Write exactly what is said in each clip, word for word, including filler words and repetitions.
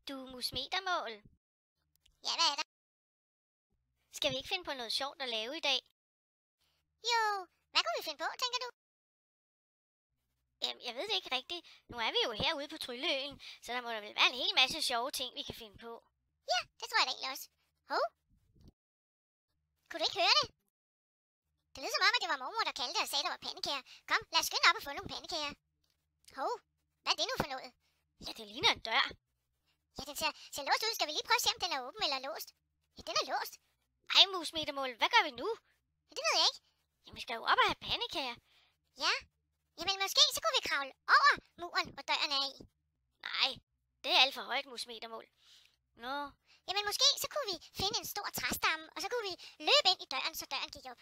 Du musmetermål. Ja, hvad er der? Skal vi ikke finde på noget sjovt at lave i dag? Jo, hvad kunne vi finde på, tænker du? Øhm, jeg ved det ikke rigtigt. Nu er vi jo herude på Trylleøen, så der må der vel være en hel masse sjove ting, vi kan finde på. Ja, det tror jeg da egentlig også. Hov. Kunne du ikke høre det? Det lød som om, at det var mormor, der kaldte og sagde, der var pandekager. Kom, lad os skynde op og få nogle pandekager. Hov, hvad er det nu for noget? Ja, det ligner en dør. Ja, den ser, ser låst ud. Skal vi lige prøve at se, om den er åben eller låst? Ja, den er låst. Ej, musmetermål, hvad gør vi nu? Ja, det ved jeg ikke. Jamen, vi skal jo op og have pandekager. Ja, jamen måske så kunne vi kravle over muren, hvor døren er i. Nej, det er alt for højt, musmetermål. Nå, Jamen måske så kunne vi finde en stor træstamme, og så kunne vi løbe ind i døren, så døren gik op.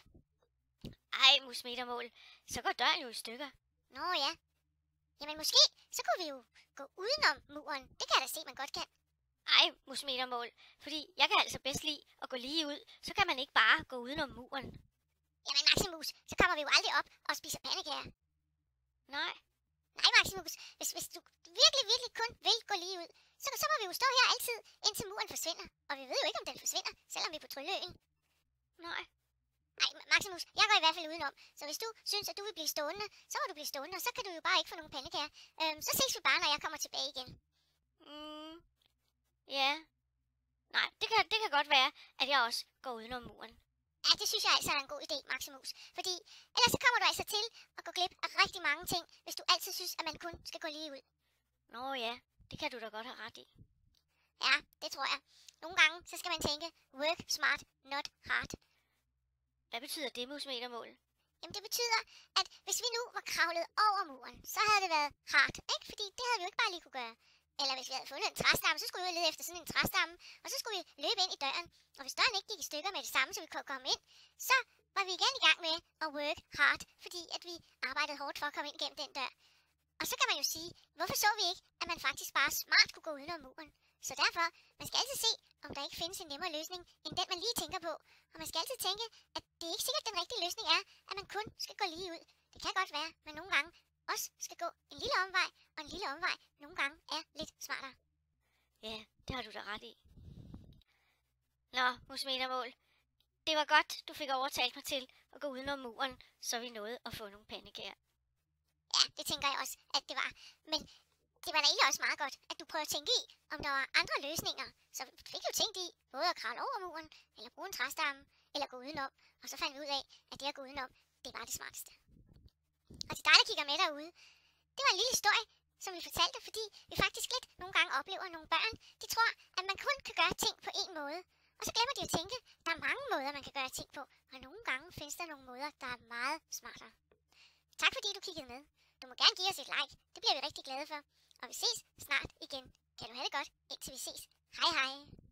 ej, musmetermål, så går døren jo i stykker. Nå ja. Jamen måske så kunne vi jo gå udenom muren. Det kan jeg da se, man godt kan. Ej, musmetermål, fordi jeg kan altså bedst lide at gå lige ud, så kan man ikke bare gå udenom muren. Jamen Maximus, så kommer vi jo aldrig op og spiser pandekager. Nej, Nej Maximus, hvis, hvis du virkelig, virkelig kun vil gå lige ud, så, så må vi jo stå her altid, indtil muren forsvinder. Og vi ved jo ikke, om den forsvinder, selvom vi er på Trylleøen. nej. Nej, Maximus, jeg går i hvert fald udenom. Så hvis du synes, at du vil blive stående, så må du blive stående, og så kan du jo bare ikke få nogen pandekager. Øhm, så ses vi bare, når jeg kommer tilbage igen. Mm, ja. Nej, det kan, det kan godt være, at jeg også går udenom muren. Ja, det synes jeg altså er en god idé, Maximus. Fordi ellers så kommer du altså til at gå glip af rigtig mange ting, hvis du altid synes, at man kun skal gå lige ud. Nå ja, det kan du da godt have ret i. Ja, det tror jeg. Nogle gange, så skal man tænke, work smart, not hard. Hvad betyder det, musmetermål? Jamen det betyder, at hvis vi nu var kravlet over muren, så havde det været hardt, ikke? Fordi det havde vi jo ikke bare lige kunne gøre. Eller hvis vi havde fundet en træstamme, så skulle vi jo lede efter sådan en træstamme, og så skulle vi løbe ind i døren. Og hvis døren ikke gik i stykker med det samme, så vi kunne komme ind, så var vi igen i gang med at work hard, fordi at vi arbejdede hårdt for at komme ind gennem den dør. Og så kan man jo sige, hvorfor så vi ikke, at man faktisk bare smart kunne gå udenom muren? Så derfor, man skal altid se, om der ikke findes en nemmere løsning, end den man lige tænker på. Og man skal altid tænke, at det er ikke sikkert, den rigtige løsning er, at man kun skal gå lige ud. Det kan godt være, men nogle gange også skal gå en lille omvej, og en lille omvej nogle gange er lidt smartere. Ja, det har du da ret i. Nå, musmetermål. Det var godt, du fik overtalt mig til at gå udenom muren, så vi nåede at få nogle pandekager. Ja, det tænker jeg også, at det var. Men det var da egentlig også meget godt, at du prøvede at tænke i, om der var andre løsninger. Så fik du tænkt i både at kravle over muren, eller bruge en træstamme, eller gå udenom. Og så fandt vi ud af, at det at gå udenom, det var det smarteste. Og til dig, der kigger med derude, det var en lille historie, som vi fortalte, fordi vi faktisk lidt nogle gange oplever nogle børn. De tror, at man kun kan gøre ting på én måde. Og så glemmer de at tænke, at der er mange måder, man kan gøre ting på. Og nogle gange findes der nogle måder, der er meget smartere. Tak fordi du kiggede med. Du må gerne give os et like. Det bliver vi rigtig glade for. Og vi ses snart igen. Kan du have det godt, indtil vi ses. Hej hej.